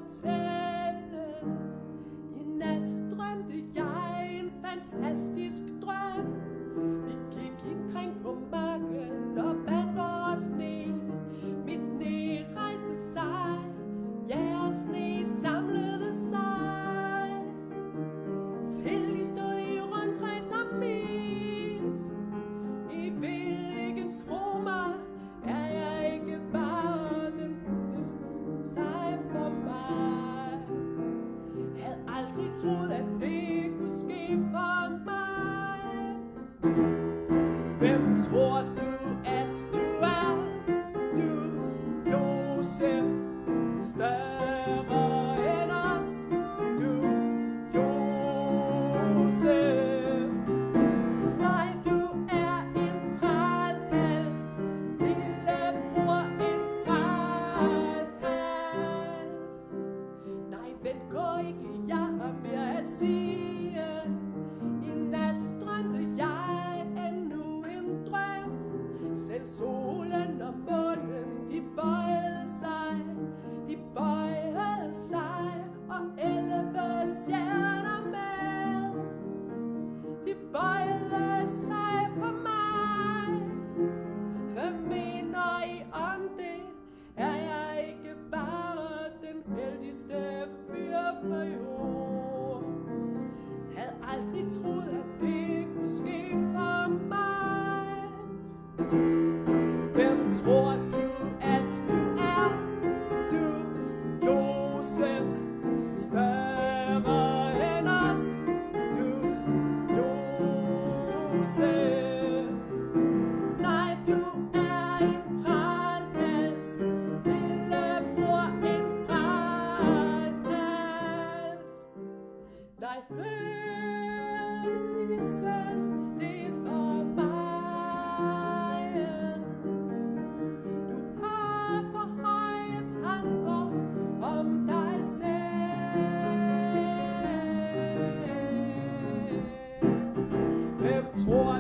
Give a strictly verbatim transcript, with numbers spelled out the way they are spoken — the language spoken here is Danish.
fortælle. I nat drømte jeg en fantastisk drøm. Vi gik ikring på marken og bandt vores sne. Mit knæ rejste sig, ja, og sne samlede sig, til de stod i rundkreds om mit. I vil ikke tro mig, er jeg ikke bare den bedste sej for mig. Havde aldrig troet, at det kunne ske for mig. Hvem tror du, at du er? Du, Josef, større end os. Du, Josef. Nej, du er en pralhals, lillebror, en pralhals. Nej, vent, gå ikke, jeg har mere at sige. I nat drømte jeg endnu en drøm. Selv solen og månen, de bøjede sig, de bøjede sig, og elleve stjerner med. De bøjede sig for mig. Hvad mener I om det? Er jeg ikke bare den heldigste fyr på jorden? Havde aldrig troet, at det kunne ske for mig. Hvem tror du, at du er? Du, Josef, større end os. Du, Josef. Nej, du er en pralhals, lillebror, en pralhals. Nej, hør dit selv, det er for mig. Du har for høje tanker om dig selv. Hvem tror